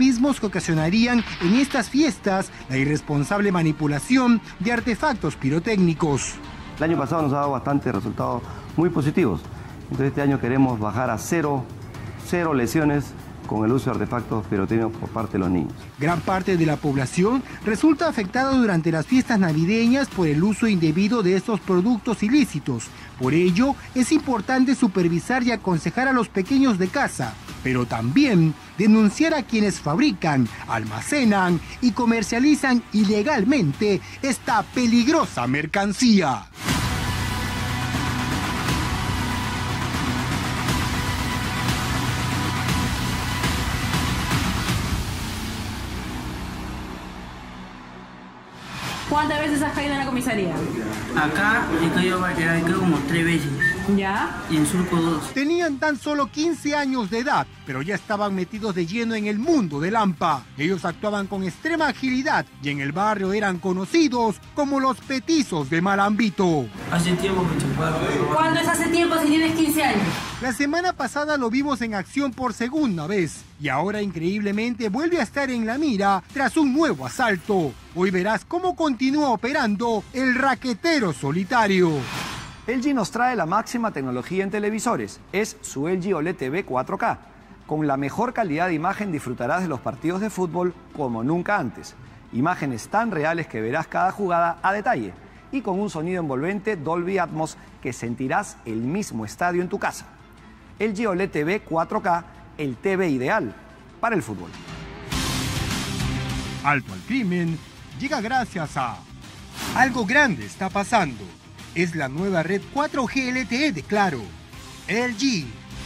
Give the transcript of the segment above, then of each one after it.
mismos que ocasionarían en estas fiestas la irresponsable manipulación de artefactos pirotécnicos. El año pasado nos ha dado bastantes resultados muy positivos. Entonces este año queremos bajar a cero lesiones con el uso de artefactos pirotécnicos por parte de los niños. Gran parte de la población resulta afectada durante las fiestas navideñas por el uso indebido de estos productos ilícitos. Por ello, es importante supervisar y aconsejar a los pequeños de casa, pero también denunciar a quienes fabrican, almacenan y comercializan ilegalmente esta peligrosa mercancía. ¿Cuántas veces has caído en la comisaría? Acá he caído como 3 veces. ¿Ya? Y en Surco 2. Tenían tan solo 15 años de edad, pero ya estaban metidos de lleno en el mundo del AMPA. Ellos actuaban con extrema agilidad y en el barrio eran conocidos como los petizos de Malambito. Hace tiempo que chuparon. ¿Cuándo es hace tiempo si tienes 15 años? La semana pasada lo vimos en acción por segunda vez y ahora increíblemente vuelve a estar en la mira tras un nuevo asalto. Hoy verás cómo continúa operando el raquetero solitario. LG nos trae la máxima tecnología en televisores. Es su LG OLED TV 4K. Con la mejor calidad de imagen disfrutarás de los partidos de fútbol como nunca antes. Imágenes tan reales que verás cada jugada a detalle. Y con un sonido envolvente Dolby Atmos que sentirás el mismo estadio en tu casa. LG OLED TV 4K, el TV ideal para el fútbol. Alto al crimen llega gracias a... Algo grande está pasando. Es la nueva red 4G LTE de Claro. LG.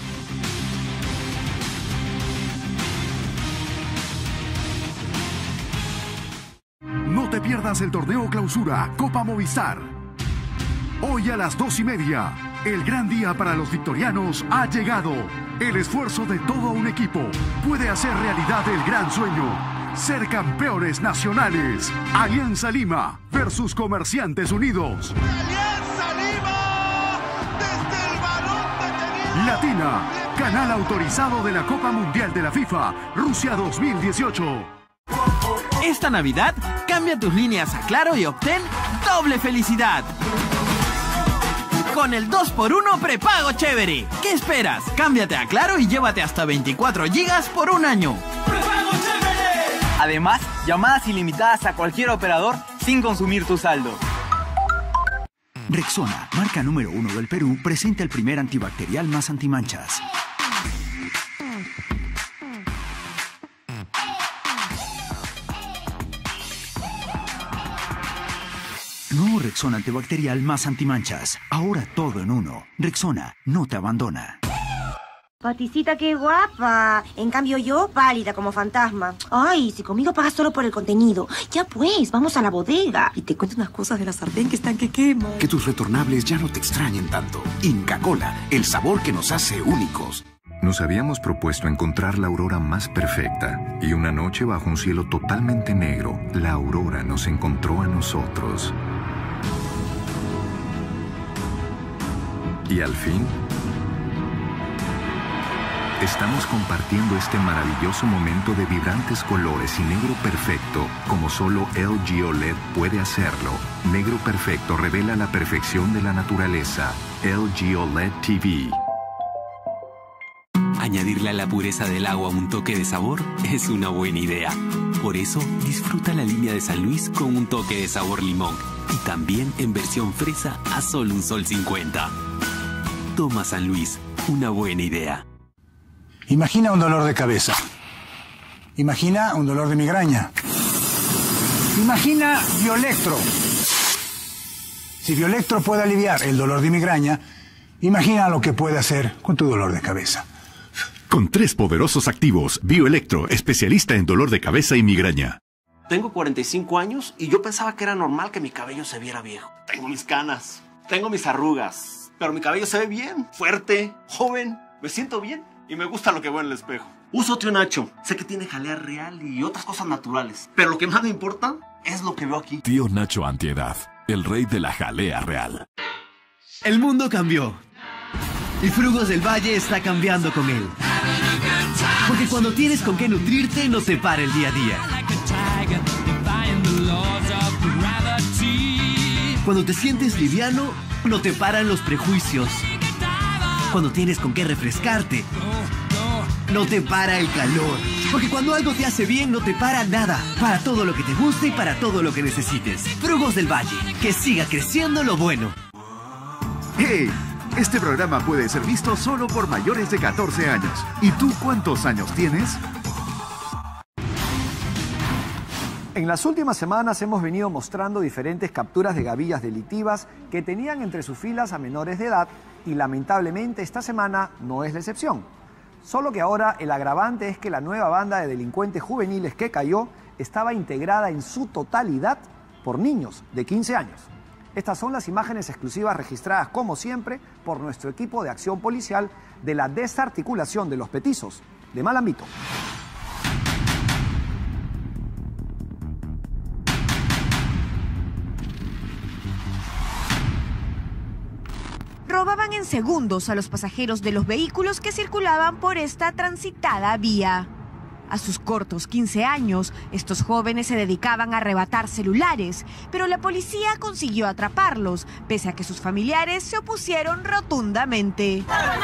No te pierdas el torneo Clausura Copa Movistar. Hoy a las 2:30, el gran día para los victorianos ha llegado. El esfuerzo de todo un equipo puede hacer realidad el gran sueño. Ser campeones nacionales. Alianza Lima versus Comerciantes Unidos. ¡Alianza Lima! ¡Desde el balón detenido! Latina, canal autorizado de la Copa Mundial de la FIFA, Rusia 2018. Esta Navidad, cambia tus líneas a Claro y obtén doble felicidad. Con el 2x1 prepago chévere. ¿Qué esperas? Cámbiate a Claro y llévate hasta 24 GB por un año. ¡Prepago chévere! Además, llamadas ilimitadas a cualquier operador sin consumir tu saldo. Rexona, marca número 1 del Perú, presenta el primer antibacterial más antimanchas. Nuevo Rexona antibacterial más antimanchas. Ahora todo en uno. Rexona no te abandona. Paticita, qué guapa. En cambio yo, pálida como fantasma. Ay, si conmigo pagas solo por el contenido. Ya pues, vamos a la bodega. Y te cuento unas cosas de la sartén que están que queman. Que tus retornables ya no te extrañen tanto. Inca Kola, el sabor que nos hace únicos. Nos habíamos propuesto encontrar la aurora más perfecta. Y una noche bajo un cielo totalmente negro, la aurora nos encontró a nosotros. Y al fin... estamos compartiendo este maravilloso momento de vibrantes colores y negro perfecto, como solo LG OLED puede hacerlo. Negro perfecto revela la perfección de la naturaleza. LG OLED TV. Añadirle a la pureza del agua un toque de sabor es una buena idea. Por eso, disfruta la línea de San Luis con un toque de sabor limón. Y también en versión fresa a solo $1.50. Toma San Luis, una buena idea. Imagina un dolor de cabeza. Imagina un dolor de migraña. Imagina Bioelectro. Si Bioelectro puede aliviar el dolor de migraña, imagina lo que puede hacer con tu dolor de cabeza. Con 3 poderosos activos, Bioelectro, especialista en dolor de cabeza y migraña. Tengo 45 años y yo pensaba que era normal que mi cabello se viera viejo. Tengo mis canas, tengo mis arrugas, pero mi cabello se ve bien, fuerte, joven, me siento bien. Y me gusta lo que veo en el espejo. Uso Tío Nacho. Sé que tiene jalea real y otras cosas naturales. Pero lo que más me importa es lo que veo aquí. Tío Nacho Antiedad, el rey de la jalea real. El mundo cambió. Y Frugos del Valle está cambiando con él. Porque cuando tienes con qué nutrirte, no te para el día a día. Cuando te sientes liviano, no te paran los prejuicios. Cuando tienes con qué refrescarte, no te para el calor. Porque cuando algo te hace bien, no te para nada. Para todo lo que te guste y para todo lo que necesites. Frugos del Valle. Que siga creciendo lo bueno. ¡Hey! Este programa puede ser visto solo por mayores de 14 años. ¿Y tú cuántos años tienes? En las últimas semanas hemos venido mostrando diferentes capturas de gavillas delictivas que tenían entre sus filas a menores de edad y lamentablemente esta semana no es la excepción. Solo que ahora el agravante es que la nueva banda de delincuentes juveniles que cayó estaba integrada en su totalidad por niños de 15 años. Estas son las imágenes exclusivas registradas, como siempre, por nuestro equipo de acción policial de la desarticulación de los petizos de Malambito. Robaban en segundos a los pasajeros de los vehículos que circulaban por esta transitada vía. A sus cortos 15 años, estos jóvenes se dedicaban a arrebatar celulares, pero la policía consiguió atraparlos, pese a que sus familiares se opusieron rotundamente.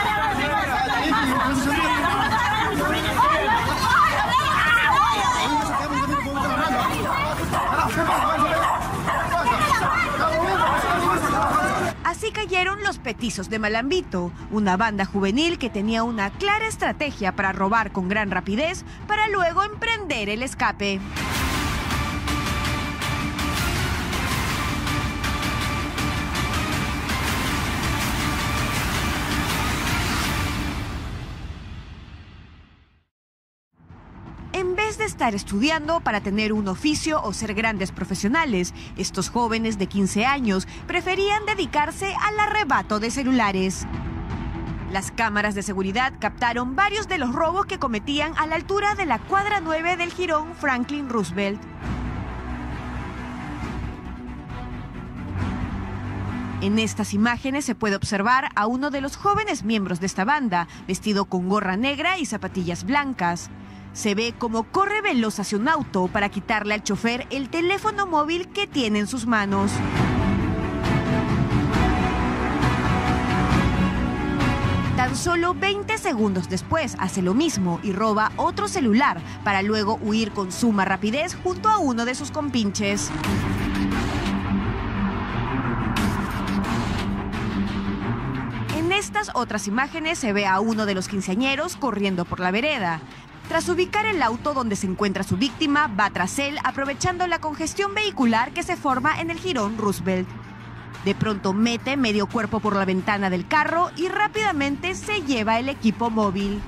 Así cayeron los petizos de Malambito, una banda juvenil que tenía una clara estrategia para robar con gran rapidez para luego emprender el escape. En vez de estar estudiando para tener un oficio o ser grandes profesionales, estos jóvenes de 15 años preferían dedicarse al arrebato de celulares. Las cámaras de seguridad captaron varios de los robos que cometían a la altura de la cuadra 9 del jirón Franklin Roosevelt. En estas imágenes se puede observar a uno de los jóvenes miembros de esta banda, vestido con gorra negra y zapatillas blancas. Se ve cómo corre veloz hacia un auto para quitarle al chofer el teléfono móvil que tiene en sus manos. Tan solo 20 segundos después hace lo mismo y roba otro celular para luego huir con suma rapidez junto a uno de sus compinches. En estas otras imágenes se ve a uno de los quinceañeros corriendo por la vereda. Tras ubicar el auto donde se encuentra su víctima, va tras él aprovechando la congestión vehicular que se forma en el jirón Roosevelt. De pronto mete medio cuerpo por la ventana del carro y rápidamente se lleva el equipo móvil.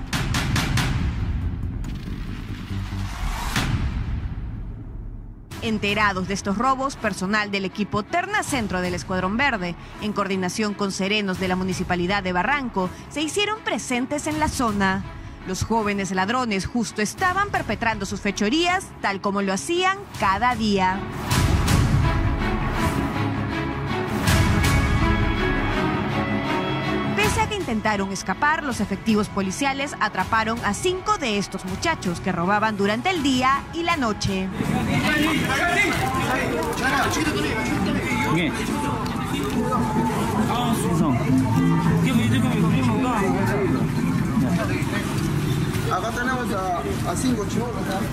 Enterados de estos robos, personal del equipo Terna Centro del Escuadrón Verde, en coordinación con serenos de la Municipalidad de Barranco, se hicieron presentes en la zona. Los jóvenes ladrones justo estaban perpetrando sus fechorías, tal como lo hacían cada día. Pese a que intentaron escapar, los efectivos policiales atraparon a 5 de estos muchachos que robaban durante el día y la noche. Acá tenemos a 5 chivos.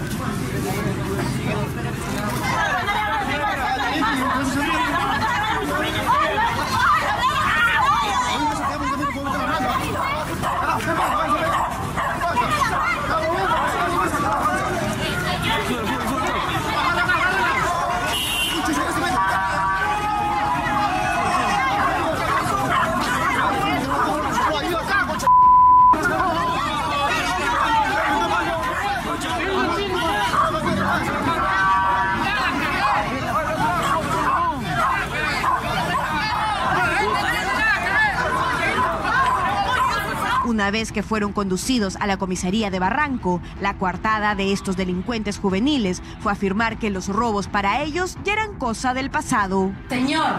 Una vez que fueron conducidos a la comisaría de Barranco, la coartada de estos delincuentes juveniles fue a afirmar que los robos para ellos ya eran cosa del pasado. Señor,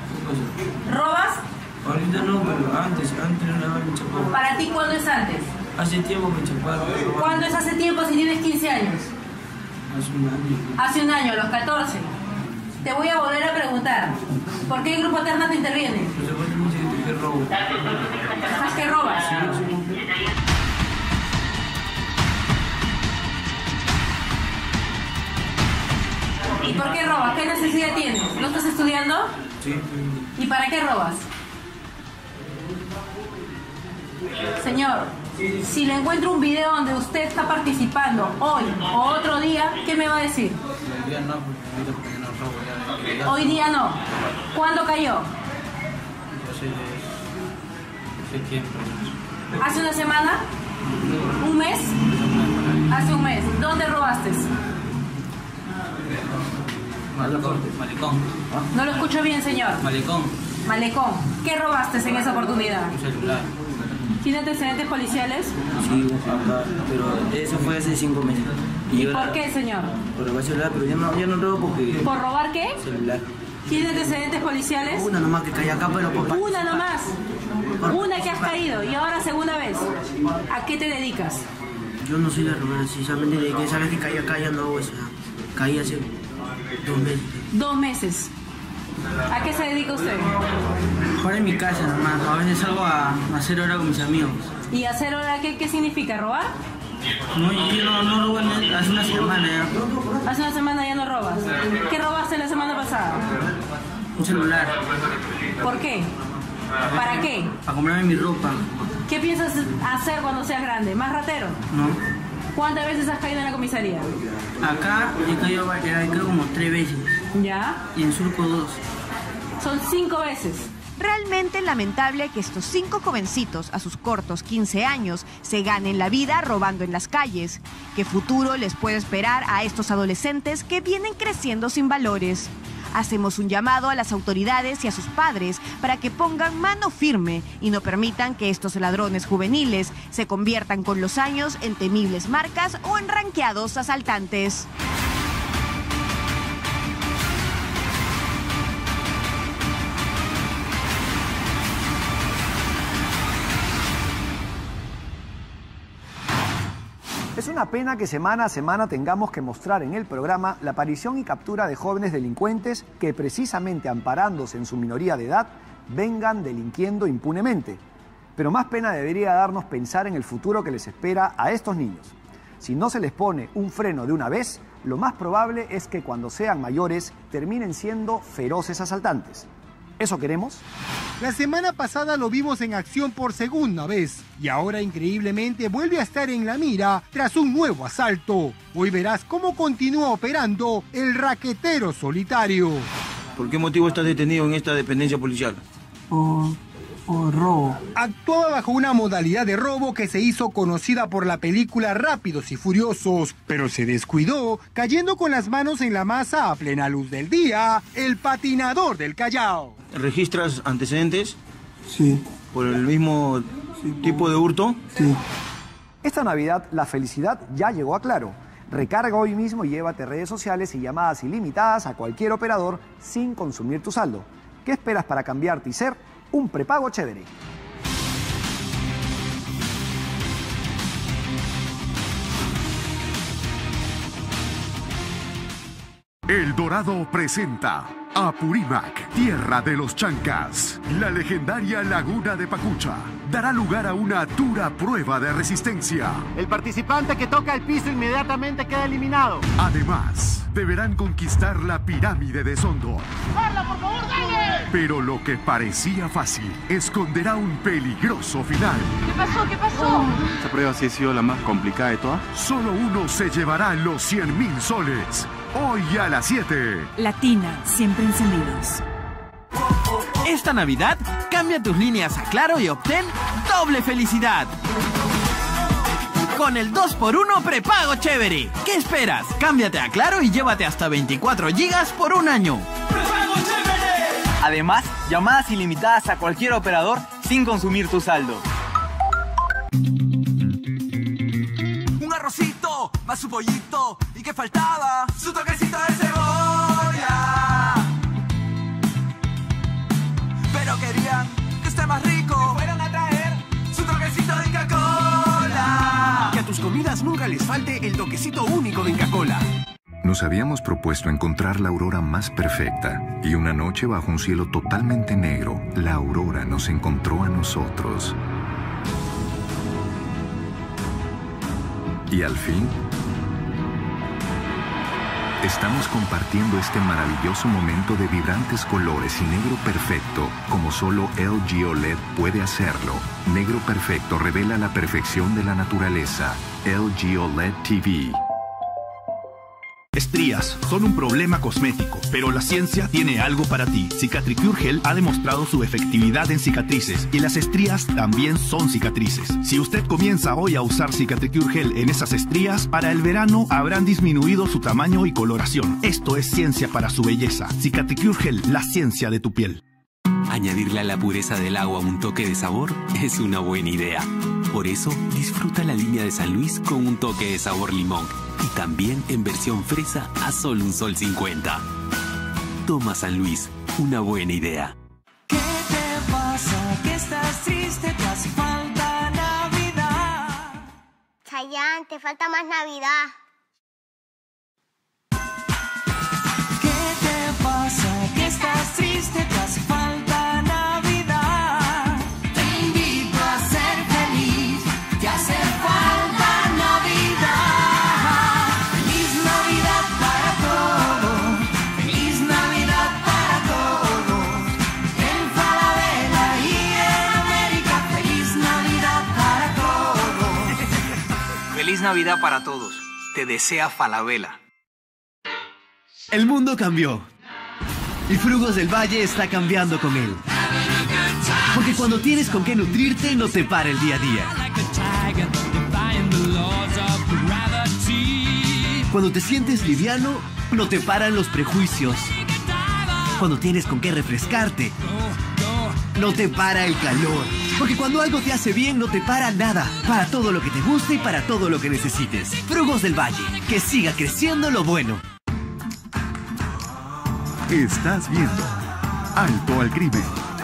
¿robas? Ahorita no, pero antes no le daba mucha cosa. ¿Para ti cuándo es antes? Hace tiempo me chuparon. ¿Cuándo es hace tiempo si tienes 15 años? Hace un año. Hace un año, a los 14. Te voy a volver a preguntar. ¿Por qué el grupo Terna te interviene? Que robo. ¿Estás que robas? ¿Y por qué robas? ¿Qué necesidad tienes? ¿No estás estudiando? Sí. ¿Y para qué robas? Señor, si le encuentro un video donde usted está participando hoy o otro día, ¿qué me va a decir? Hoy día no, porque no robo ya. Hoy día no. ¿Cuándo cayó? Hace tiempo. ¿Hace una semana? ¿Un mes? Hace un mes. ¿Dónde robaste? Malecón. No lo escucho bien, señor. Malecón. Malecón. ¿Qué robaste en esa oportunidad? Un celular. ¿Tiene antecedentes policiales? Sí, acá, pero eso fue hace 5 meses. ¿Y por qué, señor? Por robar celular, pero ya no robo porque... ¿Por robar qué? Celular. ¿Tiene antecedentes policiales? Una nomás que caí acá, pero papá. Una nomás. Una que has caído y ahora segunda vez. ¿A qué te dedicas? Yo no soy la romana, sí, solamente de que sabes que caí acá, ya no hago eso. Caí hace 2 meses. 2 meses. ¿A qué se dedica usted? Para en mi casa nomás, a veces salgo a hacer hora con mis amigos. ¿Y hacer hora qué significa? ¿Robar? No, yo no robo hace una semana ya. Hace una semana ya no robas. ¿Qué robaste la semana pasada? Un celular. ¿Por qué? ¿Para qué? Para comprarme mi ropa. ¿Qué piensas hacer cuando seas grande? ¿Más ratero? No. ¿Cuántas veces has caído en la comisaría? Acá he caído como 3 veces. ¿Ya? Y en Surco 2. Son 5 veces. Realmente lamentable que estos 5 jovencitos a sus cortos 15 años se ganen la vida robando en las calles. ¿Qué futuro les puede esperar a estos adolescentes que vienen creciendo sin valores? Hacemos un llamado a las autoridades y a sus padres para que pongan mano firme y no permitan que estos ladrones juveniles se conviertan con los años en temibles marcas o en ranqueados asaltantes. Es una pena que semana a semana tengamos que mostrar en el programa la aparición y captura de jóvenes delincuentes que, precisamente amparándose en su minoría de edad, vengan delinquiendo impunemente. Pero más pena debería darnos pensar en el futuro que les espera a estos niños. Si no se les pone un freno de una vez, lo más probable es que cuando sean mayores terminen siendo feroces asaltantes. ¿Eso queremos? La semana pasada lo vimos en acción por segunda vez y ahora increíblemente vuelve a estar en la mira tras un nuevo asalto. Hoy verás cómo continúa operando el raquetero solitario. ¿Por qué motivo estás detenido en esta dependencia policial? Por robo. Actuaba bajo una modalidad de robo que se hizo conocida por la película Rápidos y Furiosos, pero se descuidó, cayendo con las manos en la masa a plena luz del día, el patinador del Callao. ¿Registras antecedentes? Sí. ¿Por el mismo tipo de hurto? Sí. Esta Navidad la felicidad ya llegó a Claro. Recarga hoy mismo y llévate redes sociales y llamadas ilimitadas a cualquier operador sin consumir tu saldo. ¿Qué esperas para cambiarte y ser un prepago chévere? El Dorado presenta Apurímac, tierra de los chancas. La legendaria laguna de Pacucha dará lugar a una dura prueba de resistencia. El participante que toca el piso inmediatamente queda eliminado. Además, deberán conquistar la pirámide de Sondor. ¡Carla, por favor, dale! Pero lo que parecía fácil esconderá un peligroso final. ¿Qué pasó? ¿Qué pasó? Esta prueba sí ha sido la más complicada de todas. Solo uno se llevará los 100.000 soles. Hoy a las 7. Latina, siempre encendidos. Esta Navidad, cambia tus líneas a Claro y obtén doble felicidad. Con el 2x1 prepago chévere. ¿Qué esperas? Cámbiate a Claro y llévate hasta 24 GB por un año. ¡Prepago chévere! Además, llamadas ilimitadas a cualquier operador sin consumir tu saldo. Un arrocito, más su pollito. ¿Y qué faltaba? Su toquecito de cebolla. Pero querían que esté más rico. Fueron a traer su toquecito de Coca-Cola. tus comidas nunca les falte el toquecito único de Inca Kola. Nos habíamos propuesto encontrar la aurora más perfecta, y una noche bajo un cielo totalmente negro, la aurora nos encontró a nosotros. Y al fin, estamos compartiendo este maravilloso momento de vibrantes colores y negro perfecto, como solo LG OLED puede hacerlo. Negro perfecto revela la perfección de la naturaleza. LG OLED TV. Estrías son un problema cosmético, pero la ciencia tiene algo para ti. Cicatricure Gel ha demostrado su efectividad en cicatrices y las estrías también son cicatrices. Si usted comienza hoy a usar Cicatricure Gel en esas estrías, para el verano habrán disminuido su tamaño y coloración. Esto es ciencia para su belleza. Cicatricure Gel, la ciencia de tu piel. Añadirle a la pureza del agua un toque de sabor es una buena idea. Por eso, disfruta la línea de San Luis con un toque de sabor limón. Y también en versión fresa a solo $1.50. Toma San Luis, una buena idea. ¿Qué te pasa? ¿Que estás triste? ¿Te hace falta Navidad? Chayanne, te falta más Navidad. ¿Qué te pasa? ¿Que estás triste? ¿Te hace falta Navidad? Te invito a ser feliz, te hace falta Navidad. Feliz Navidad para todos, feliz Navidad para todos. En Falabella y en América, feliz Navidad para todos. Feliz Navidad para todos. Te desea Falabella. El mundo cambió. Y Frugos del Valle está cambiando con él. Porque cuando tienes con qué nutrirte, no te para el día a día. Cuando te sientes liviano, no te paran los prejuicios. Cuando tienes con qué refrescarte, no te para el calor. Porque cuando algo te hace bien, no te para nada. Para todo lo que te guste y para todo lo que necesites. Frugos del Valle. Que siga creciendo lo bueno. Estás viendo Alto al Crimen.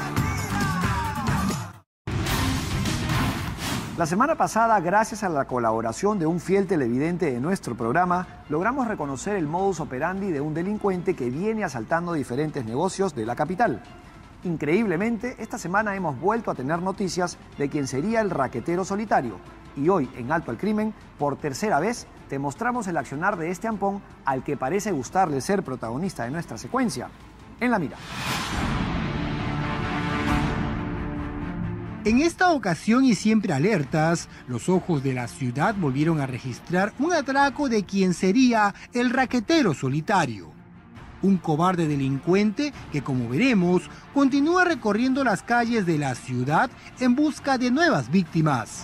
La semana pasada, gracias a la colaboración de un fiel televidente de nuestro programa, logramos reconocer el modus operandi de un delincuente que viene asaltando diferentes negocios de la capital. Increíblemente, esta semana hemos vuelto a tener noticias de quien sería el raquetero solitario. Y hoy, en Alto al Crimen, por tercera vez, te mostramos el accionar de este ampón al que parece gustarle ser protagonista de nuestra secuencia. En la mira. En esta ocasión y siempre alertas, los ojos de la ciudad volvieron a registrar un atraco de quien sería el raquetero solitario. Un cobarde delincuente que, como veremos, continúa recorriendo las calles de la ciudad en busca de nuevas víctimas.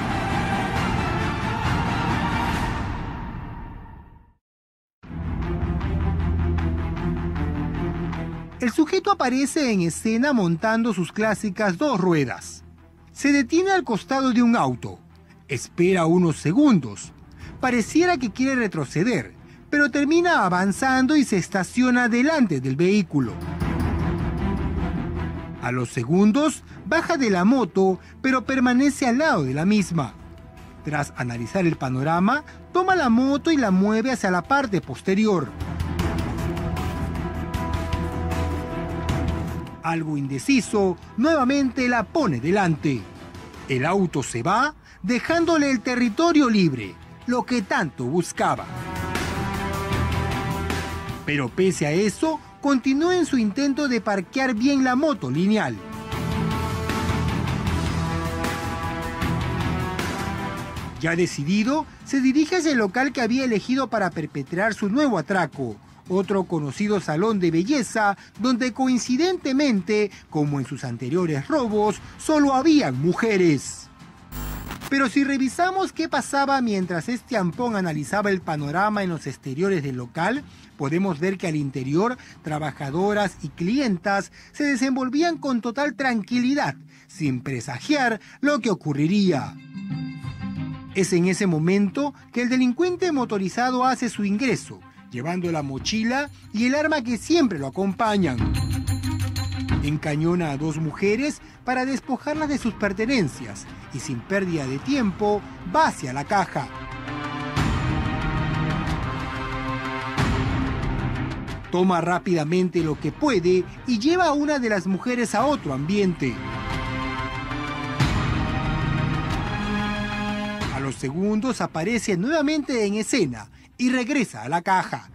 El sujeto aparece en escena montando sus clásicas 2 ruedas. Se detiene al costado de un auto. Espera unos segundos. Pareciera que quiere retroceder, pero termina avanzando y se estaciona delante del vehículo. A los segundos, baja de la moto, pero permanece al lado de la misma. Tras analizar el panorama, toma la moto y la mueve hacia la parte posterior. Algo indeciso, nuevamente la pone delante. El auto se va, dejándole el territorio libre, lo que tanto buscaba. Pero pese a eso, continúa en su intento de parquear bien la moto lineal. Ya decidido, se dirige hacia el local que había elegido para perpetrar su nuevo atraco. Otro conocido salón de belleza donde coincidentemente, como en sus anteriores robos, solo habían mujeres. Pero si revisamos qué pasaba mientras este ampón analizaba el panorama en los exteriores del local, podemos ver que al interior, trabajadoras y clientas se desenvolvían con total tranquilidad, sin presagiar lo que ocurriría. Es en ese momento que el delincuente motorizado hace su ingreso, llevando la mochila y el arma que siempre lo acompañan. Encañona a 2 mujeres para despojarlas de sus pertenencias y sin pérdida de tiempo va hacia la caja. Toma rápidamente lo que puede y lleva a una de las mujeres a otro ambiente. A los segundos aparece nuevamente en escena y regresa a la caja.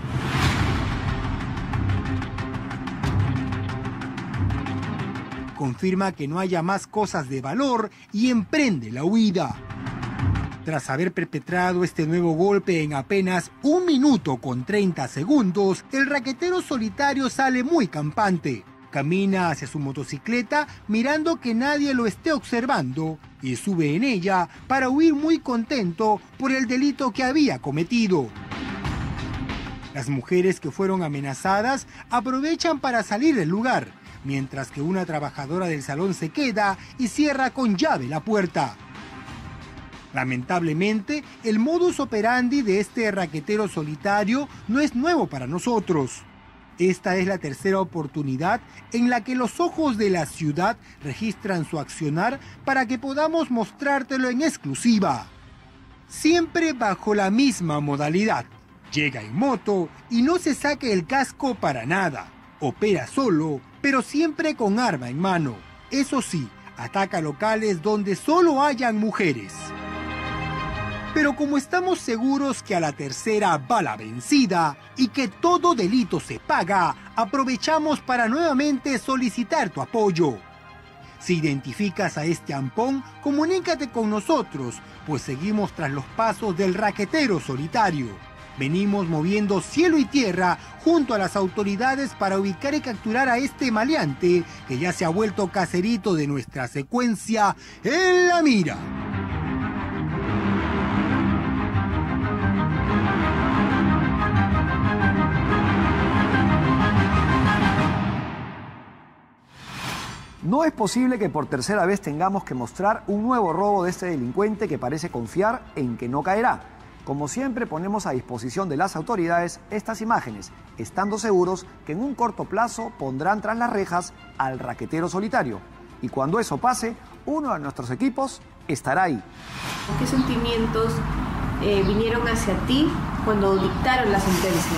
Confirma que no haya más cosas de valor y emprende la huida. Tras haber perpetrado este nuevo golpe en apenas 1 minuto con 30 segundos, el raquetero solitario sale muy campante. Camina hacia su motocicleta mirando que nadie lo esté observando y sube en ella para huir muy contento por el delito que había cometido. Las mujeres que fueron amenazadas aprovechan para salir del lugar, mientras que una trabajadora del salón se queda y cierra con llave la puerta. Lamentablemente, el modus operandi de este raquetero solitario no es nuevo para nosotros. Esta es la tercera oportunidad en la que los ojos de la ciudad registran su accionar para que podamos mostrártelo en exclusiva. Siempre bajo la misma modalidad. Llega en moto y no se saca el casco para nada. Opera solo, pero siempre con arma en mano. Eso sí, ataca locales donde solo hayan mujeres. Pero como estamos seguros que a la tercera va la vencida y que todo delito se paga, aprovechamos para nuevamente solicitar tu apoyo. Si identificas a este ampón, comunícate con nosotros, pues seguimos tras los pasos del raquetero solitario. Venimos moviendo cielo y tierra junto a las autoridades para ubicar y capturar a este maleante que ya se ha vuelto caserito de nuestra secuencia En la Mira. No es posible que por tercera vez tengamos que mostrar un nuevo robo de este delincuente que parece confiar en que no caerá. Como siempre, ponemos a disposición de las autoridades estas imágenes, estando seguros que en un corto plazo pondrán tras las rejas al raquetero solitario. Y cuando eso pase, uno de nuestros equipos estará ahí. ¿Qué sentimientos vinieron hacia ti cuando dictaron la sentencia?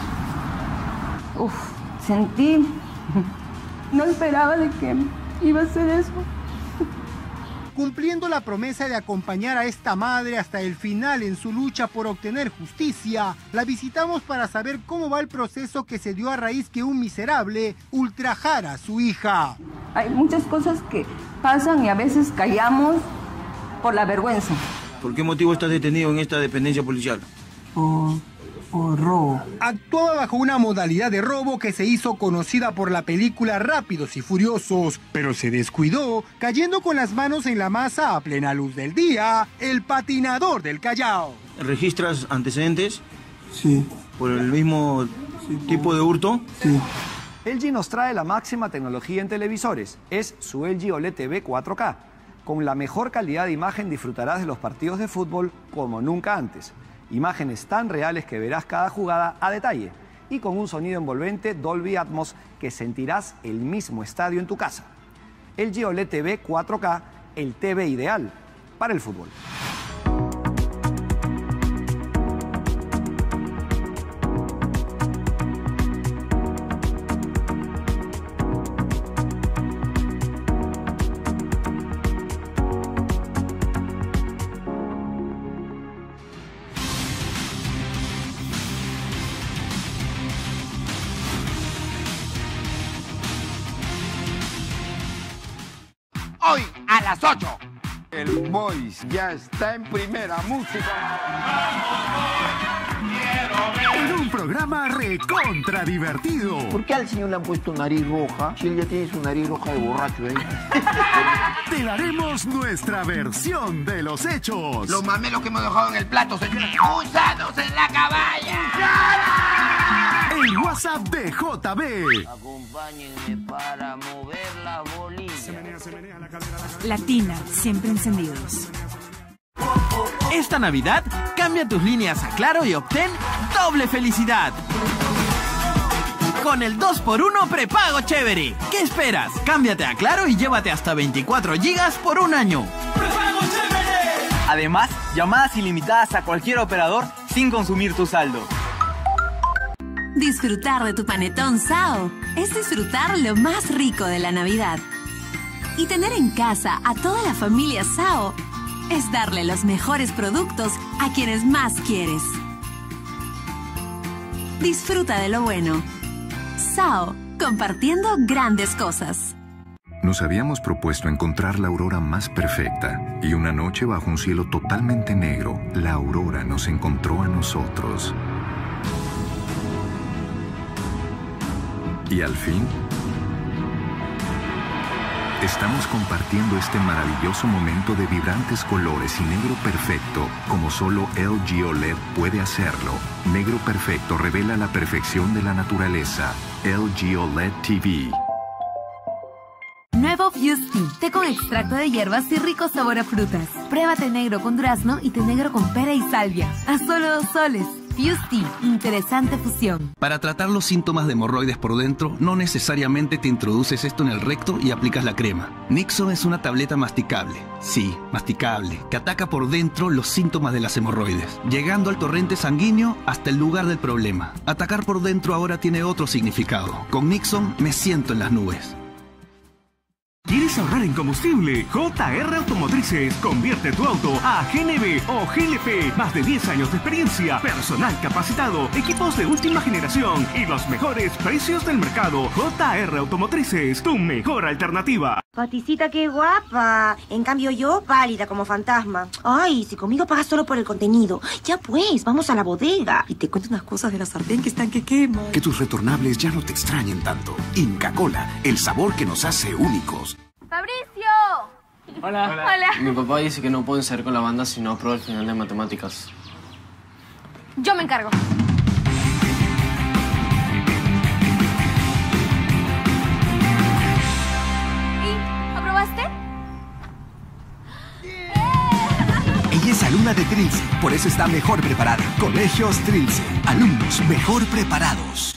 Sentí... No esperaba de que iba a hacer eso. Cumpliendo la promesa de acompañar a esta madre hasta el final en su lucha por obtener justicia, la visitamos para saber cómo va el proceso que se dio a raíz que un miserable ultrajara a su hija. Hay muchas cosas que pasan y a veces callamos por la vergüenza. ¿Por qué motivo estás detenido en esta dependencia policial? Por robo. Actuaba bajo una modalidad de robo que se hizo conocida por la película Rápidos y Furiosos, pero se descuidó, cayendo con las manos en la masa a plena luz del día, el patinador del Callao. ¿Registras antecedentes? Sí. ¿Por el mismo tipo de hurto? Sí. LG nos trae la máxima tecnología en televisores. Es su LG OLED TV 4K. Con la mejor calidad de imagen disfrutarás de los partidos de fútbol como nunca antes. Imágenes tan reales que verás cada jugada a detalle y con un sonido envolvente Dolby Atmos que sentirás el mismo estadio en tu casa. LG OLED TV 4K, el TV ideal para el fútbol. Hoy a las 8. El Boys ya está en primera música. En un programa recontra divertido. ¿Por qué al señor le han puesto nariz roja? Si él ya tiene su nariz roja de borracho, ¿eh? Te daremos nuestra versión de los hechos. Los mamelos que hemos dejado en el plato, señor. ¡Usados en la caballa! El WhatsApp de JB. Acompáñenme para mover la bolilla. Latina, siempre encendidos. Esta Navidad, cambia tus líneas a Claro y obtén doble felicidad. Con el 2x1 prepago chévere. ¿Qué esperas? Cámbiate a Claro y llévate hasta 24 GB por un año. ¡Prepago chévere! Además, llamadas ilimitadas a cualquier operador sin consumir tu saldo. Disfrutar de tu panetón Sao es disfrutar lo más rico de la Navidad. Y tener en casa a toda la familia Sao es darle los mejores productos a quienes más quieres. Disfruta de lo bueno. Sao, compartiendo grandes cosas. Nos habíamos propuesto encontrar la aurora más perfecta, y una noche bajo un cielo totalmente negro, la aurora nos encontró a nosotros. Y al fin, estamos compartiendo este maravilloso momento de vibrantes colores y negro perfecto, como solo LG OLED puede hacerlo. Negro perfecto revela la perfección de la naturaleza. LG OLED TV. Nuevo Fusti, té con extracto de hierbas y rico sabor a frutas. Pruébate negro con durazno y té negro con pera y salvia. A solo 2 soles. Fusti, interesante fusión. Para tratar los síntomas de hemorroides por dentro, no necesariamente te introduces esto en el recto y aplicas la crema. Nixon es una tableta masticable, sí, masticable, que ataca por dentro los síntomas de las hemorroides, llegando al torrente sanguíneo hasta el lugar del problema. Atacar por dentro ahora tiene otro significado. Con Nixon me siento en las nubes. ¿Quieres ahorrar en combustible? JR Automotrices convierte tu auto a GNV o GLP. Más de 10 años de experiencia, personal capacitado, equipos de última generación y los mejores precios del mercado. JR Automotrices, tu mejor alternativa. Paticita, qué guapa. En cambio yo, pálida como fantasma. Ay, si conmigo pagas solo por el contenido. Ya pues, vamos a la bodega. Y te cuento unas cosas de la sartén que están que queman. Que tus retornables ya no te extrañen tanto. Inca Kola, el sabor que nos hace únicos. ¡Fabricio! Hola. Hola. Mi papá dice que no pueden salir con la banda si no aprueba el final de matemáticas. Yo me encargo. ¿Y aprobaste? Ella es alumna de Trilce, por eso está mejor preparada. Colegios Trilce, alumnos mejor preparados.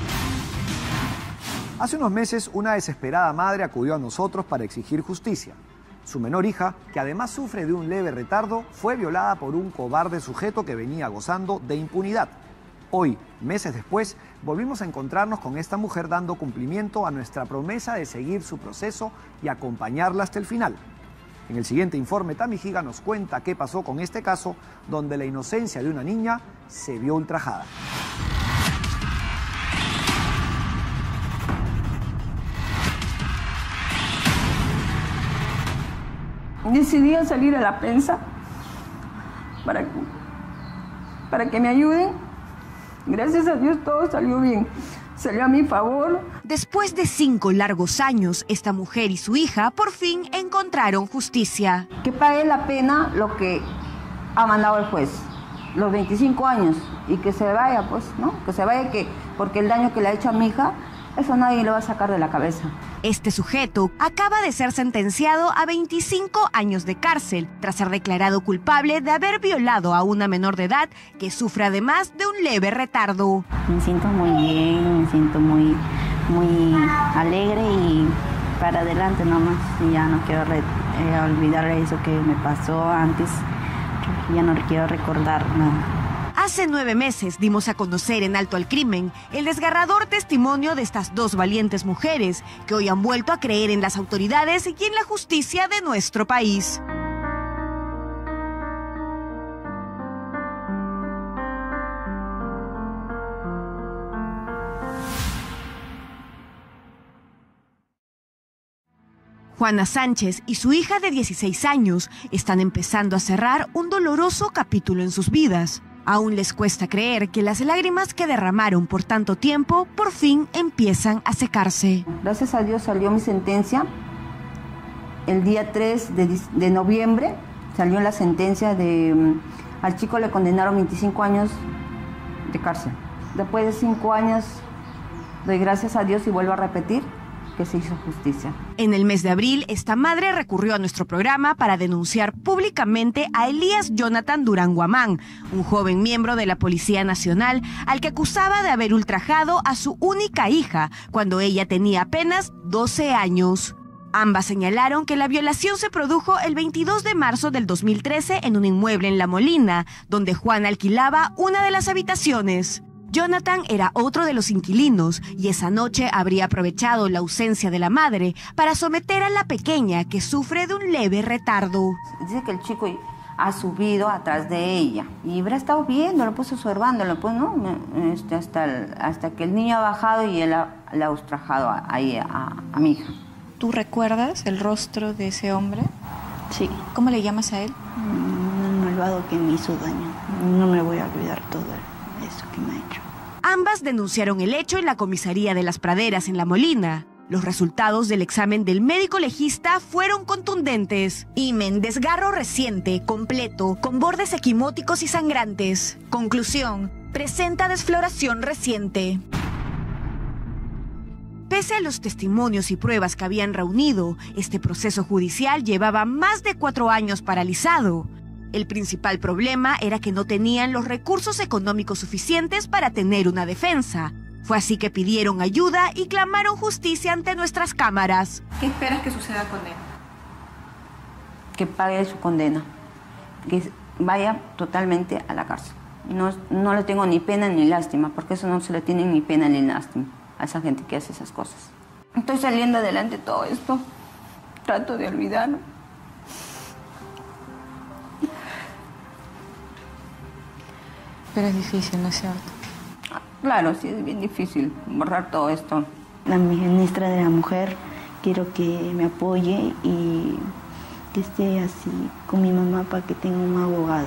Hace unos meses, una desesperada madre acudió a nosotros para exigir justicia. Su menor hija, que además sufre de un leve retardo, fue violada por un cobarde sujeto que venía gozando de impunidad. Hoy, meses después, volvimos a encontrarnos con esta mujer dando cumplimiento a nuestra promesa de seguir su proceso y acompañarla hasta el final. En el siguiente informe, Tami Giga nos cuenta qué pasó con este caso, donde la inocencia de una niña se vio ultrajada. Decidí salir a la prensa para que me ayuden. Gracias a Dios todo salió bien, salió a mi favor. Después de 5 largos años, esta mujer y su hija por fin encontraron justicia. Que pague la pena lo que ha mandado el juez, los 25 años, y que se vaya, pues, ¿no? Que se vaya, porque el daño que le ha hecho a mi hija, eso nadie le va a sacar de la cabeza. Este sujeto acaba de ser sentenciado a 25 años de cárcel tras ser declarado culpable de haber violado a una menor de edad que sufre además de un leve retardo. Me siento muy bien, me siento muy alegre y para adelante nomás. Y ya no quiero olvidar eso que me pasó antes, ya no quiero recordar nada. Hace 9 meses dimos a conocer en Alto al Crimen el desgarrador testimonio de estas 2 valientes mujeres que hoy han vuelto a creer en las autoridades y en la justicia de nuestro país. Juana Sánchez y su hija de 16 años están empezando a cerrar un doloroso capítulo en sus vidas. Aún les cuesta creer que las lágrimas que derramaron por tanto tiempo por fin empiezan a secarse. Gracias a Dios salió mi sentencia. El día 3 de noviembre salió la sentencia al chico le condenaron 25 años de cárcel. Después de 5 años doy gracias a Dios y vuelvo a repetir que se hizo justicia. En el mes de abril, esta madre recurrió a nuestro programa para denunciar públicamente a Elías Jonathan Durán Guamán, un joven miembro de la Policía Nacional al que acusaba de haber ultrajado a su única hija cuando ella tenía apenas 12 años. Ambas señalaron que la violación se produjo el 22 de marzo del 2013 en un inmueble en La Molina, donde Juan alquilaba una de las habitaciones. Jonathan era otro de los inquilinos y esa noche habría aprovechado la ausencia de la madre para someter a la pequeña que sufre de un leve retardo. Dice que el chico ha subido atrás de ella y habrá estado viéndolo, pues observándolo, pues no, hasta que el niño ha bajado y él la ha ultrajado ahí a mi hija. ¿Tú recuerdas el rostro de ese hombre? Sí. ¿Cómo le llamas a él? Un malvado que me hizo daño. No me voy a olvidar todo eso que me ha hecho. Ambas denunciaron el hecho en la comisaría de Las Praderas en La Molina. Los resultados del examen del médico legista fueron contundentes. Himen, desgarro reciente, completo, con bordes equimóticos y sangrantes. Conclusión, presenta desfloración reciente. Pese a los testimonios y pruebas que habían reunido, este proceso judicial llevaba más de 4 años paralizado. El principal problema era que no tenían los recursos económicos suficientes para tener una defensa. Fue así que pidieron ayuda y clamaron justicia ante nuestras cámaras. ¿Qué esperas que suceda con él? Que pague su condena, que vaya totalmente a la cárcel. No le tengo ni pena ni lástima, porque eso no se le tiene ni pena ni lástima a esa gente que hace esas cosas. Estoy saliendo adelante de todo esto, trato de olvidarlo. Pero es difícil, ¿no es cierto? Claro, sí, es bien difícil borrar todo esto. La ministra de la Mujer, quiero que me apoye y que esté así con mi mamá para que tenga un abogado.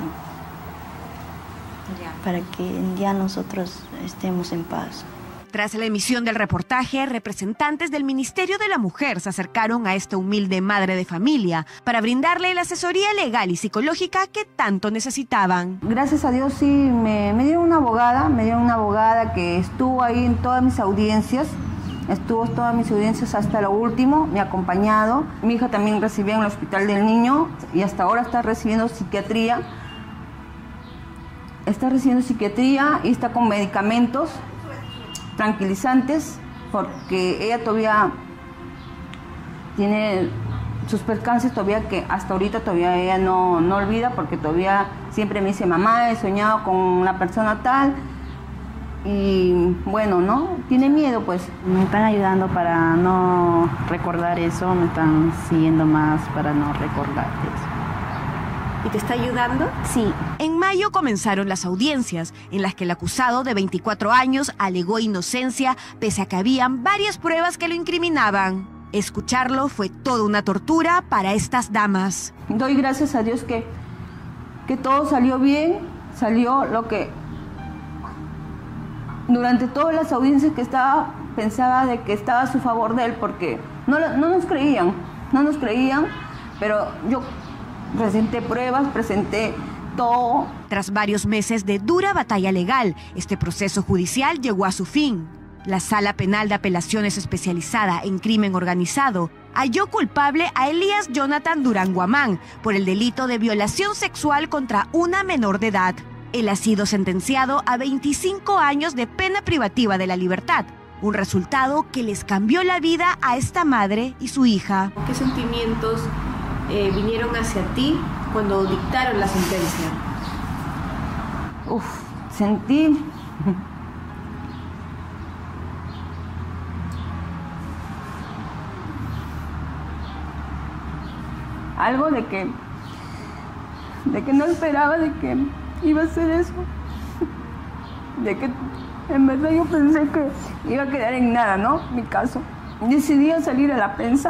Ya. Para que ya nosotros estemos en paz. Tras la emisión del reportaje, representantes del Ministerio de la Mujer se acercaron a esta humilde madre de familia para brindarle la asesoría legal y psicológica que tanto necesitaban. Gracias a Dios sí, me dieron una abogada que estuvo ahí en todas mis audiencias, hasta lo último, me ha acompañado. Mi hija también recibía en el Hospital del Niño y hasta ahora está recibiendo psiquiatría. Está recibiendo psiquiatría y está con medicamentos tranquilizantes, porque ella todavía tiene sus percances todavía que hasta ahorita todavía ella no olvida, porque todavía siempre me dice, mamá, he soñado con una persona tal, y bueno, ¿no? Tiene miedo, pues. Me están ayudando para no recordar eso, me están siguiendo más para no recordar eso. ¿Y te está ayudando? Sí. En mayo comenzaron las audiencias, en las que el acusado de 24 años alegó inocencia, pese a que habían varias pruebas que lo incriminaban. Escucharlo fue toda una tortura para estas damas. Doy gracias a Dios que todo salió bien, salió lo que... Durante todas las audiencias que estaba, pensaba de que estaba a su favor de él, porque no nos creían, pero yo... presenté pruebas, presenté todo. Tras varios meses de dura batalla legal, este proceso judicial llegó a su fin. La Sala Penal de Apelaciones Especializada en Crimen Organizado halló culpable a Elías Jonathan Durán Guamán por el delito de violación sexual contra una menor de edad. Él ha sido sentenciado a 25 años de pena privativa de la libertad, un resultado que les cambió la vida a esta madre y su hija. ¿Qué sentimientos vinieron hacia ti cuando dictaron la sentencia? Sentí algo de que no esperaba de que iba a ser eso, de que en verdad yo pensé que iba a quedar en nada, ¿no? Mi caso. Decidí salir a la prensa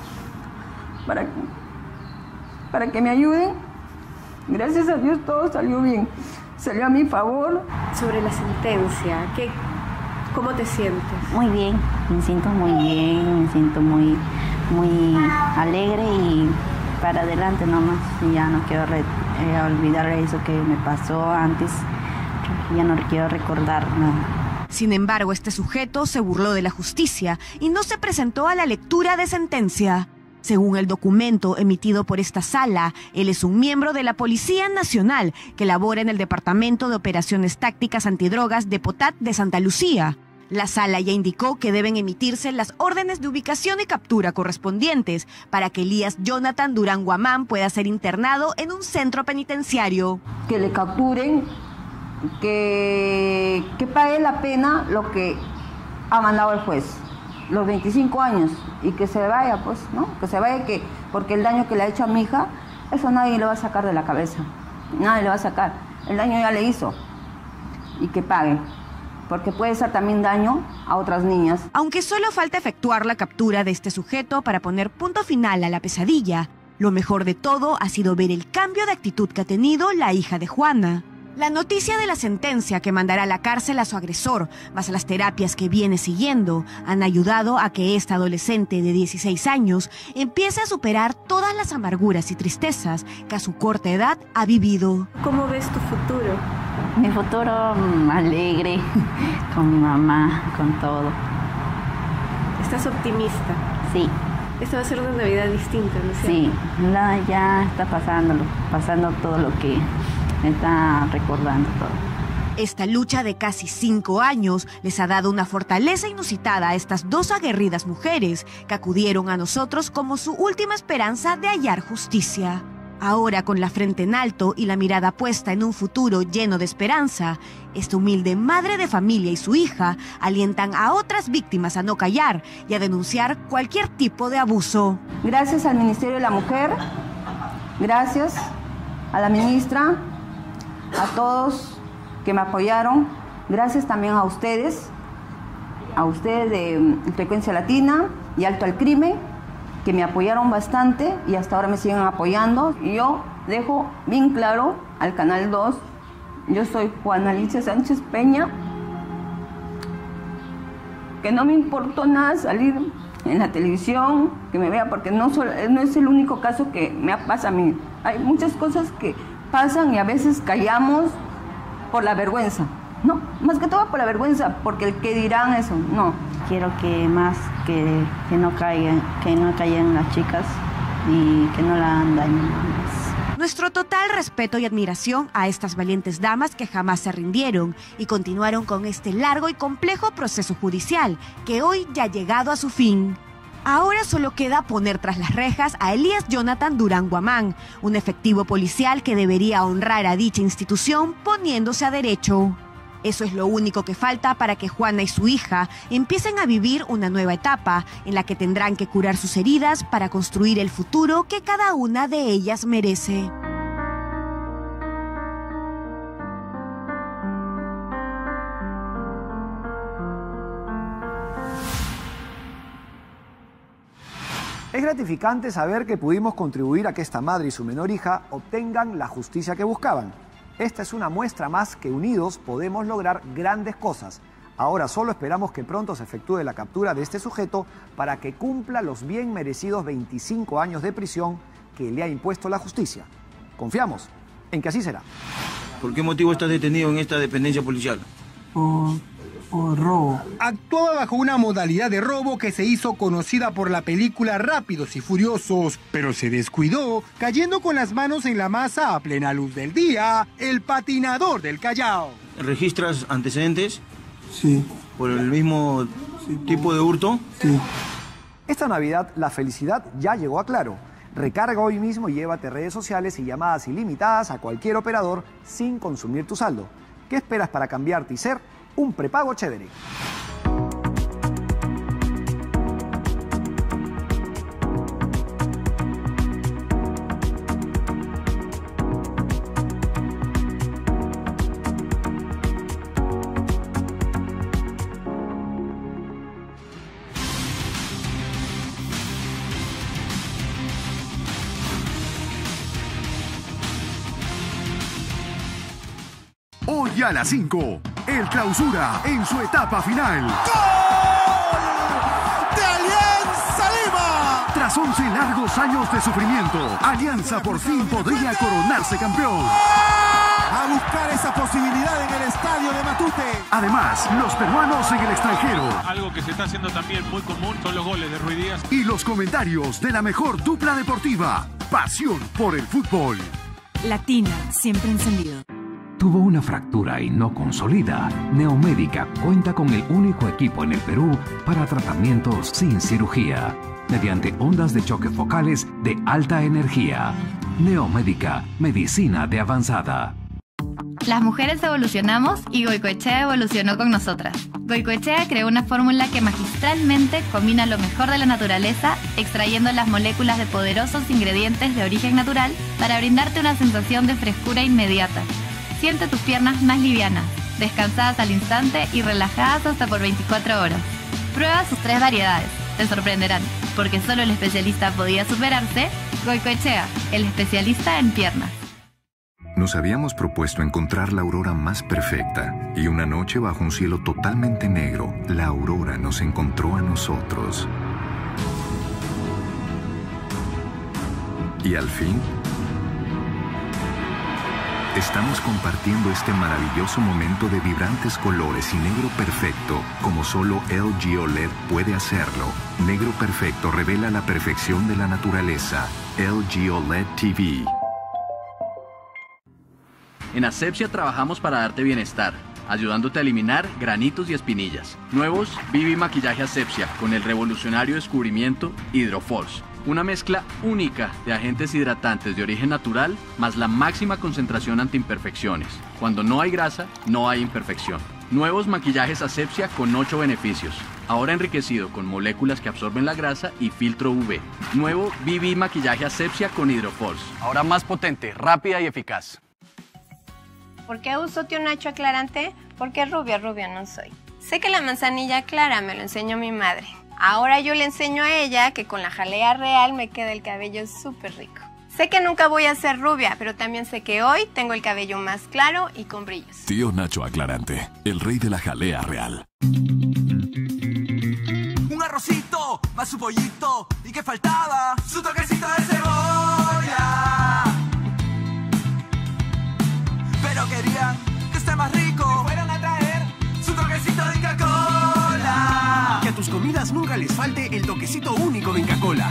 para que me ayuden. Gracias a Dios todo salió bien, salió a mi favor. Sobre la sentencia, ¿cómo te sientes? Muy bien, me siento muy bien, me siento muy alegre y para adelante nomás. Ya no quiero olvidar eso que me pasó antes, ya no quiero recordar nada. Sin embargo, este sujeto se burló de la justicia y no se presentó a la lectura de sentencia. Según el documento emitido por esta sala, él es un miembro de la Policía Nacional que labora en el Departamento de Operaciones Tácticas Antidrogas de Potat de Santa Lucía. La sala ya indicó que deben emitirse las órdenes de ubicación y captura correspondientes para que Elías Jonathan Durán Guamán pueda ser internado en un centro penitenciario. Que le capturen, que pague la pena lo que ha mandado el juez, los 25 años, y que se vaya, pues, ¿no? Que se vaya, porque el daño que le ha hecho a mi hija, eso nadie le va a sacar de la cabeza, nadie le va a sacar, el daño ya le hizo, y que pague, porque puede ser también daño a otras niñas. Aunque solo falta efectuar la captura de este sujeto para poner punto final a la pesadilla, lo mejor de todo ha sido ver el cambio de actitud que ha tenido la hija de Juana. La noticia de la sentencia que mandará a la cárcel a su agresor, más las terapias que viene siguiendo, han ayudado a que esta adolescente de 16 años empiece a superar todas las amarguras y tristezas que a su corta edad ha vivido. ¿Cómo ves tu futuro? Mi futuro alegre, con mi mamá, con todo. ¿Estás optimista? Sí. Esta va a ser una Navidad distinta, ¿no es cierto? Sí, ya está pasando todo lo que me está recordando todo. Esta lucha de casi 5 años les ha dado una fortaleza inusitada a estas dos aguerridas mujeres que acudieron a nosotros como su última esperanza de hallar justicia. Ahora, con la frente en alto y la mirada puesta en un futuro lleno de esperanza, esta humilde madre de familia y su hija alientan a otras víctimas a no callar y a denunciar cualquier tipo de abuso. Gracias al Ministerio de la Mujer, gracias a la ministra, a todos que me apoyaron, gracias también a ustedes de Frecuencia Latina y Alto al Crimen, que me apoyaron bastante y hasta ahora me siguen apoyando. Y yo dejo bien claro al Canal 2, yo soy Juana Alicia Sánchez Peña, que no me importó nada salir en la televisión, que me vea, porque no es el único caso que me pasa a mí. Hay muchas cosas que pasan y a veces callamos por la vergüenza, ¿no? Más que todo por la vergüenza, porque el que dirán eso, no. Quiero que no caigan las chicas y que no la hagan daño más. Nuestro total respeto y admiración a estas valientes damas que jamás se rindieron y continuaron con este largo y complejo proceso judicial que hoy ya ha llegado a su fin. Ahora solo queda poner tras las rejas a Elías Jonathan Durán Guamán, un efectivo policial que debería honrar a dicha institución poniéndose a derecho. Eso es lo único que falta para que Juana y su hija empiecen a vivir una nueva etapa en la que tendrán que curar sus heridas para construir el futuro que cada una de ellas merece. Es gratificante saber que pudimos contribuir a que esta madre y su menor hija obtengan la justicia que buscaban. Esta es una muestra más que unidos podemos lograr grandes cosas. Ahora solo esperamos que pronto se efectúe la captura de este sujeto para que cumpla los bien merecidos 25 años de prisión que le ha impuesto la justicia. Confiamos en que así será. ¿Por qué motivo estás detenido en esta dependencia policial? Por robo. Actuaba bajo una modalidad de robo que se hizo conocida por la película Rápidos y Furiosos, pero se descuidó, cayendo con las manos en la masa a plena luz del día, el patinador del Callao. ¿Registras antecedentes? Sí. ¿Por el mismo tipo de hurto? Sí. Esta Navidad la felicidad ya llegó a Claro. Recarga hoy mismo y llévate redes sociales y llamadas ilimitadas a cualquier operador sin consumir tu saldo. ¿Qué esperas para cambiarte y ser un prepago chévere? Hoy a las 5, el Clausura en su etapa final. ¡Gol de Alianza Lima! Tras 11 largos años de sufrimiento, Alianza por fin podría coronarse campeón. a buscar esa posibilidad en el estadio de Matute. Además, los peruanos en el extranjero. Algo que se está haciendo también muy común son los goles de Ruiz Díaz. Y los comentarios de la mejor dupla deportiva. Pasión por el fútbol. Latina, siempre encendido. Tuvo una fractura y no consolida. Neomédica cuenta con el único equipo en el Perú para tratamientos sin cirugía, mediante ondas de choque focales de alta energía. Neomédica, medicina de avanzada. Las mujeres evolucionamos y Goicoechea evolucionó con nosotras. Goicoechea creó una fórmula que magistralmente combina lo mejor de la naturaleza, extrayendo las moléculas de poderosos ingredientes de origen natural para brindarte una sensación de frescura inmediata. Siente tus piernas más livianas, descansadas al instante y relajadas hasta por 24 horas. Prueba sus 3 variedades. Te sorprenderán, porque solo el especialista podía superarse. Goicoechea, el especialista en piernas. Nos habíamos propuesto encontrar la aurora más perfecta, y una noche bajo un cielo totalmente negro, la aurora nos encontró a nosotros. Y al fin, estamos compartiendo este maravilloso momento de vibrantes colores y negro perfecto, como solo LG OLED puede hacerlo. Negro perfecto revela la perfección de la naturaleza. LG OLED TV. En Asepxia trabajamos para darte bienestar, ayudándote a eliminar granitos y espinillas. Nuevos BB Maquillaje Asepxia con el revolucionario descubrimiento Hydroforce. Una mezcla única de agentes hidratantes de origen natural más la máxima concentración antiimperfecciones. Cuando no hay grasa, no hay imperfección. Nuevos maquillajes Asepxia con 8 beneficios. Ahora enriquecido con moléculas que absorben la grasa y filtro UV. Nuevo BB Maquillaje Asepxia con Hydroforce. Ahora más potente, rápida y eficaz. ¿Por qué uso tío Nacho aclarante? Porque rubia no soy. Sé que la manzanilla clara me lo enseñó mi madre. Ahora yo le enseño a ella que con la jalea real me queda el cabello súper rico. Sé que nunca voy a ser rubia, pero también sé que hoy tengo el cabello más claro y con brillos. Tío Nacho aclarante, el rey de la jalea real. Un arrocito, más su pollito, ¿y qué faltaba? Su toquecito de cebolla. Pero querían que esté más rico y fueron a traer su toquecito de Inca Kola. Que a tus comidas nunca les falte el toquecito único de Inca Kola.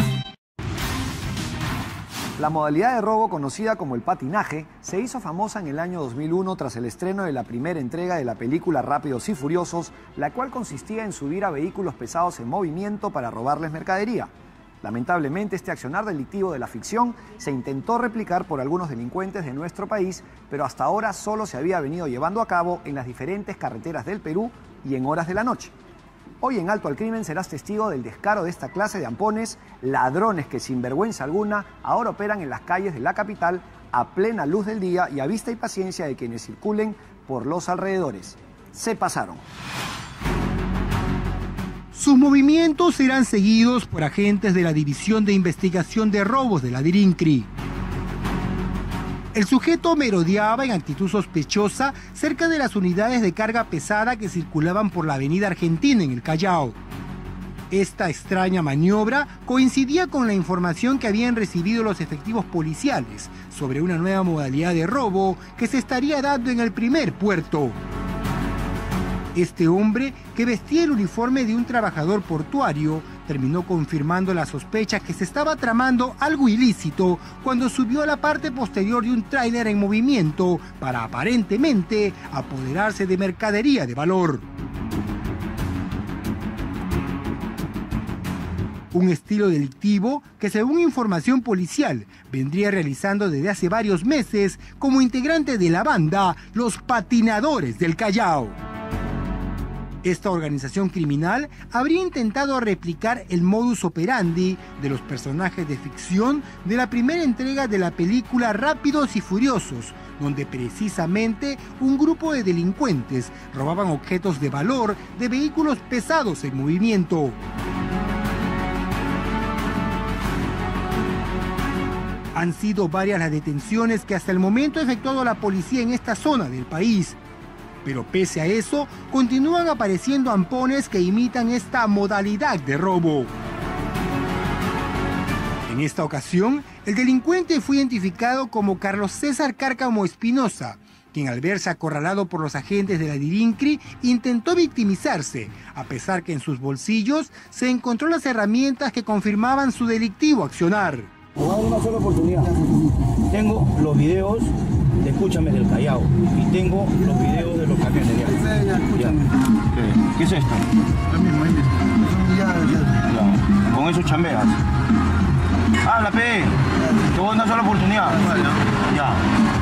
La modalidad de robo conocida como el patinaje se hizo famosa en el año 2001 tras el estreno de la primera entrega de la película Rápidos y Furiosos, la cual consistía en subir a vehículos pesados en movimiento para robarles mercadería. Lamentablemente, este accionar delictivo de la ficción se intentó replicar por algunos delincuentes de nuestro país, pero hasta ahora solo se había venido llevando a cabo en las diferentes carreteras del Perú y en horas de la noche. Hoy en Alto al Crimen serás testigo del descaro de esta clase de ampones, ladrones que sin vergüenza alguna ahora operan en las calles de la capital a plena luz del día y a vista y paciencia de quienes circulen por los alrededores. Se pasaron. Sus movimientos serán seguidos por agentes de la División de Investigación de Robos de la DIRINCRI. El sujeto merodeaba en actitud sospechosa cerca de las unidades de carga pesada que circulaban por la avenida Argentina en el Callao. Esta extraña maniobra coincidía con la información que habían recibido los efectivos policiales sobre una nueva modalidad de robo que se estaría dando en el primer puerto. Este hombre, que vestía el uniforme de un trabajador portuario, terminó confirmando la sospecha que se estaba tramando algo ilícito cuando subió a la parte posterior de un tráiler en movimiento para aparentemente apoderarse de mercadería de valor. Un estilo delictivo que, según información policial, vendría realizando desde hace varios meses como integrante de la banda Los Patinadores del Callao. Esta organización criminal habría intentado replicar el modus operandi de los personajes de ficción de la primera entrega de la película Rápidos y Furiosos, donde precisamente un grupo de delincuentes robaban objetos de valor de vehículos pesados en movimiento. Han sido varias las detenciones que hasta el momento ha efectuado la policía en esta zona del país. Pero pese a eso, continúan apareciendo ampones que imitan esta modalidad de robo. En esta ocasión, el delincuente fue identificado como Carlos César Cárcamo Espinosa, quien al verse acorralado por los agentes de la Dirincri intentó victimizarse, a pesar que en sus bolsillos se encontró las herramientas que confirmaban su delictivo accionar. Una sola oportunidad. Tengo los videos, escúchame, del Callao, y tengo los videos de los camiones. ¿Qué es esto? Lo mismo, ya. Con eso chambeas. ¡Habla, pe! Te voy a una sola oportunidad. Ya.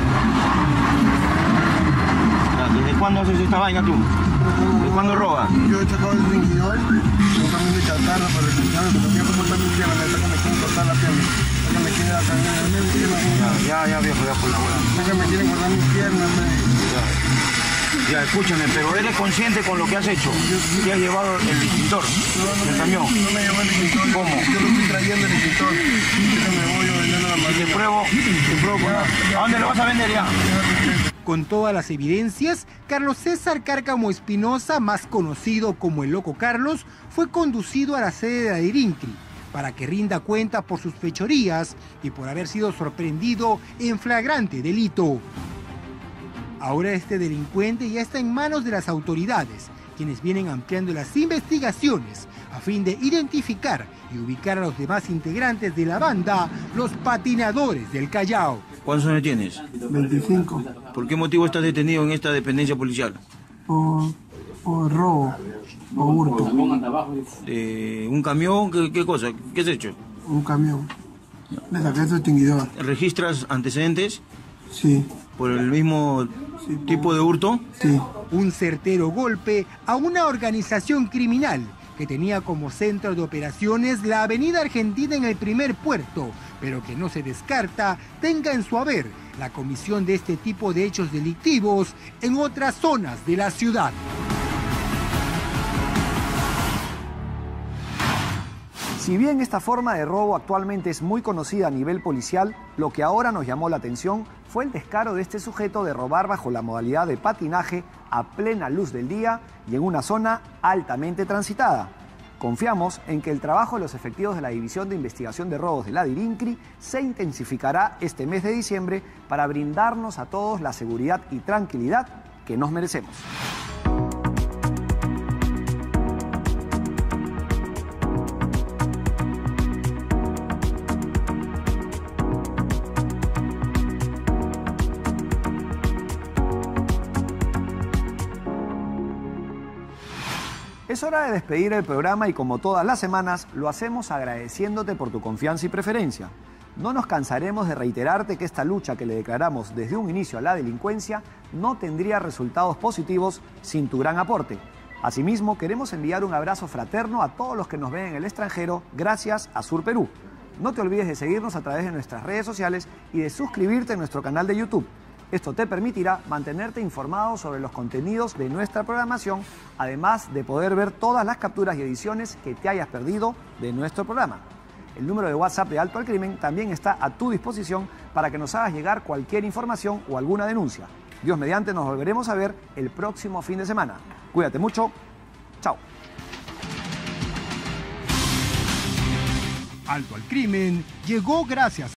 ¿Desde cuándo haces esta vaina tú? ¿Desde cuándo robas? Yo he sacado el ringuidor, yo también de chatarra para escucharme, pero yo como también quiero, me quieren cortar la pierna. Me quieren acargar mi pierna. Ya, viejo, ya por la hora. Me quieren cortar mis piernas. Ya, escúchame, pero ¿eres consciente con lo que has hecho? ¿Te has llevado el extintor del camión? No me llevo el extintor. ¿Cómo? Yo lo estoy trayendo el extintor. Me voy a vender a la madrina. Te pruebo ¿a dónde lo vas a vender ya? Con todas las evidencias, Carlos César Cárcamo Espinosa, más conocido como el Loco Carlos, fue conducido a la sede de la Dirincri para que rinda cuenta por sus fechorías y por haber sido sorprendido en flagrante delito. Ahora este delincuente ya está en manos de las autoridades, quienes vienen ampliando las investigaciones a fin de identificar y ubicar a los demás integrantes de la banda, los patinadores del Callao. ¿Cuántos años tienes? 25. ¿Por qué motivo estás detenido en esta dependencia policial? Por robo o hurto. ¿Un camión? ¿Qué cosa? ¿Qué has hecho? Un camión. Le saqué su extinguidor. ¿Registras antecedentes? Sí. ¿Por el mismo tipo de hurto? Sí. Un certero golpe a una organización criminal que tenía como centro de operaciones la Avenida Argentina en el primer puerto, pero que no se descarta tenga en su haber la comisión de este tipo de hechos delictivos en otras zonas de la ciudad. Si bien esta forma de robo actualmente es muy conocida a nivel policial, lo que ahora nos llamó la atención fue el descaro de este sujeto de robar bajo la modalidad de patinaje a plena luz del día y en una zona altamente transitada. Confiamos en que el trabajo de los efectivos de la División de Investigación de Robos de la Dirincri se intensificará este mes de diciembre para brindarnos a todos la seguridad y tranquilidad que nos merecemos. Es hora de despedir el programa y como todas las semanas lo hacemos agradeciéndote por tu confianza y preferencia. No nos cansaremos de reiterarte que esta lucha que le declaramos desde un inicio a la delincuencia no tendría resultados positivos sin tu gran aporte. Asimismo, queremos enviar un abrazo fraterno a todos los que nos ven en el extranjero gracias a Sur Perú. No te olvides de seguirnos a través de nuestras redes sociales y de suscribirte a nuestro canal de YouTube. Esto te permitirá mantenerte informado sobre los contenidos de nuestra programación, además de poder ver todas las capturas y ediciones que te hayas perdido de nuestro programa. El número de WhatsApp de Alto al Crimen también está a tu disposición para que nos hagas llegar cualquier información o alguna denuncia. Dios mediante, nos volveremos a ver el próximo fin de semana. Cuídate mucho. Chao. Alto al Crimen llegó gracias